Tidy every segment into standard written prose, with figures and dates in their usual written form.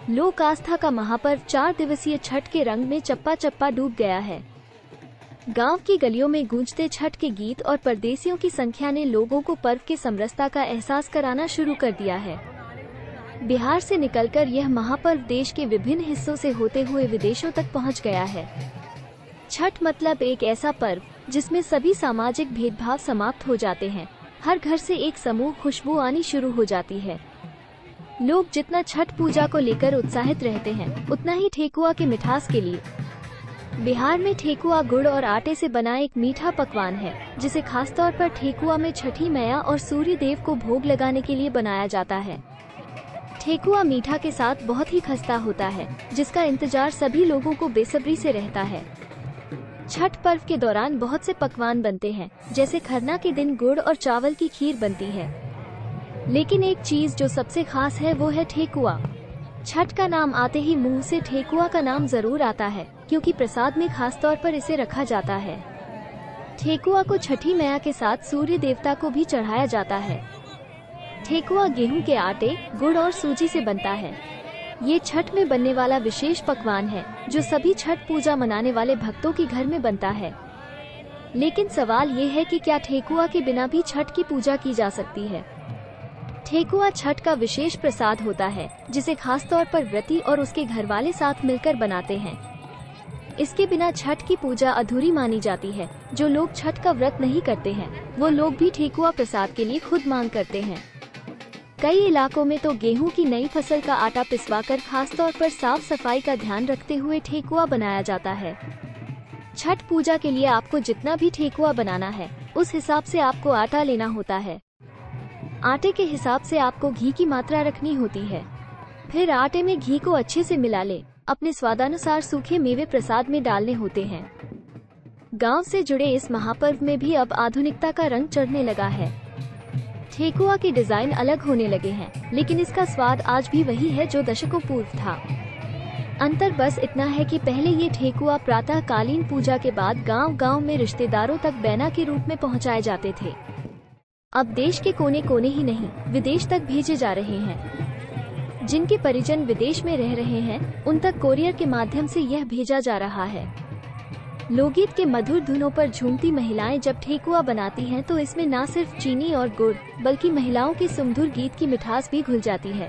लोक आस्था का महापर्व 4 दिवसीय छठ के रंग में चप्पा चप्पा डूब गया है। गांव की गलियों में गूंजते छठ के गीत और परदेसियों की संख्या ने लोगों को पर्व के समरसता का एहसास कराना शुरू कर दिया है। बिहार से निकलकर यह महापर्व देश के विभिन्न हिस्सों से होते हुए विदेशों तक पहुंच गया है। छठ मतलब एक ऐसा पर्व जिसमें सभी सामाजिक भेदभाव समाप्त हो जाते हैं। हर घर से एक समूह खुशबू आनी शुरू हो जाती है। लोग जितना छठ पूजा को लेकर उत्साहित रहते हैं, उतना ही ठेकुआ के मिठास के लिए। बिहार में ठेकुआ गुड़ और आटे से बना एक मीठा पकवान है, जिसे खासतौर पर ठेकुआ में छठी मैया और सूर्य देव को भोग लगाने के लिए बनाया जाता है। ठेकुआ मीठा के साथ बहुत ही खस्ता होता है, जिसका इंतजार सभी लोगों को बेसब्री से रहता है। छठ पर्व के दौरान बहुत से पकवान बनते हैं, जैसे खरना के दिन गुड़ और चावल की खीर बनती है। लेकिन एक चीज जो सबसे खास है वो है ठेकुआ। छठ का नाम आते ही मुंह से ठेकुआ का नाम जरूर आता है, क्योंकि प्रसाद में खास तौर पर इसे रखा जाता है। ठेकुआ को छठी मैया के साथ सूर्य देवता को भी चढ़ाया जाता है। ठेकुआ गेहूं के आटे, गुड़ और सूजी से बनता है। ये छठ में बनने वाला विशेष पकवान है, जो सभी छठ पूजा मनाने वाले भक्तों के घर में बनता है। लेकिन सवाल ये है कि क्या ठेकुआ के बिना भी छठ की पूजा की जा सकती है? ठेकुआ छठ का विशेष प्रसाद होता है, जिसे खास तौर पर व्रती और उसके घरवाले साथ मिलकर बनाते हैं। इसके बिना छठ की पूजा अधूरी मानी जाती है। जो लोग छठ का व्रत नहीं करते हैं, वो लोग भी ठेकुआ प्रसाद के लिए खुद मांग करते हैं। कई इलाकों में तो गेहूं की नई फसल का आटा पिसवाकर खास तौर पर साफ सफाई का ध्यान रखते हुए ठेकुआ बनाया जाता है। छठ पूजा के लिए आपको जितना भी ठेकुआ बनाना है, उस हिसाब से आपको आटा लेना होता है। आटे के हिसाब से आपको घी की मात्रा रखनी होती है। फिर आटे में घी को अच्छे से मिला ले। अपने स्वादानुसार सूखे मेवे प्रसाद में डालने होते हैं। गांव से जुड़े इस महापर्व में भी अब आधुनिकता का रंग चढ़ने लगा है। ठेकुआ के डिजाइन अलग होने लगे हैं, लेकिन इसका स्वाद आज भी वही है जो दशकों पूर्व था। अंतर बस इतना है कि पहले ये ठेकुआ प्रातःकालीन पूजा के बाद गांव-गांव में रिश्तेदारों तक बैना के रूप में पहुंचाए जाते थे। अब देश के कोने कोने ही नहीं, विदेश तक भेजे जा रहे हैं। जिनके परिजन विदेश में रह रहे हैं, उन तक कोरियर के माध्यम से यह भेजा जा रहा है। लोकगीत के मधुर धुनों पर झूमती महिलाएं जब ठेकुआ बनाती हैं, तो इसमें न सिर्फ चीनी और गुड़, बल्कि महिलाओं के सुमधुर गीत की मिठास भी घुल जाती है।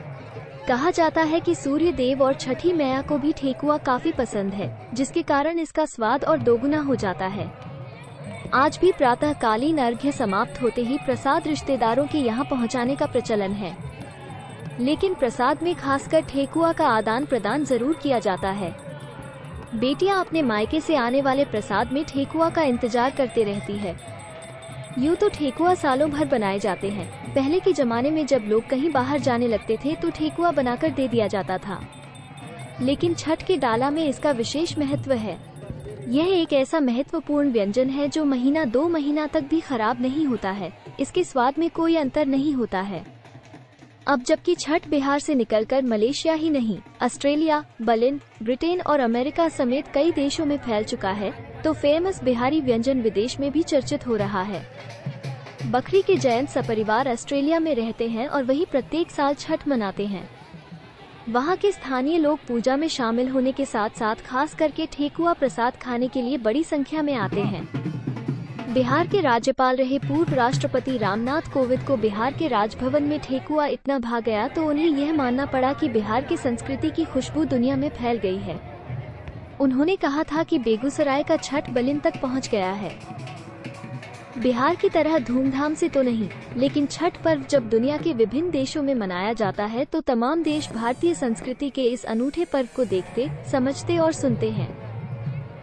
कहा जाता है कि सूर्य देव और छठी मैया को भी ठेकुआ काफी पसंद है, जिसके कारण इसका स्वाद और दोगुना हो जाता है। आज भी प्रातःकालीन अर्घ्य समाप्त होते ही प्रसाद रिश्तेदारों के यहाँ पहुँचाने का प्रचलन है। लेकिन प्रसाद में खासकर ठेकुआ का आदान प्रदान जरूर किया जाता है। बेटियां अपने मायके से आने वाले प्रसाद में ठेकुआ का इंतजार करते रहती है। यूँ तो ठेकुआ सालों भर बनाए जाते हैं। पहले के जमाने में जब लोग कहीं बाहर जाने लगते थे, तो ठेकुआ बनाकर दे दिया जाता था। लेकिन छठ के डाला में इसका विशेष महत्व है। यह एक ऐसा महत्वपूर्ण व्यंजन है जो महीना 2 महीना तक भी खराब नहीं होता है। इसके स्वाद में कोई अंतर नहीं होता है। अब जबकि छठ बिहार से निकलकर मलेशिया ही नहीं, ऑस्ट्रेलिया, बर्लिन, ब्रिटेन और अमेरिका समेत कई देशों में फैल चुका है, तो फेमस बिहारी व्यंजन विदेश में भी चर्चित हो रहा है। बकरी के जयंत सपरिवार ऑस्ट्रेलिया में रहते हैं और वही प्रत्येक साल छठ मनाते हैं। वहाँ के स्थानीय लोग पूजा में शामिल होने के साथ साथ खास करके ठेकुआ प्रसाद खाने के लिए बड़ी संख्या में आते हैं। बिहार के राज्यपाल रहे पूर्व राष्ट्रपति रामनाथ कोविंद को बिहार के राजभवन में ठेकुआ इतना भा गया, तो उन्हें यह मानना पड़ा कि बिहार की संस्कृति की खुशबू दुनिया में फैल गई है। उन्होंने कहा था कि बेगूसराय का छठ बलिन तक पहुंच गया है। बिहार की तरह धूमधाम से तो नहीं, लेकिन छठ पर्व जब दुनिया के विभिन्न देशों में मनाया जाता है, तो तमाम देश भारतीय संस्कृति के इस अनूठे पर्व को देखते, समझते और सुनते हैं।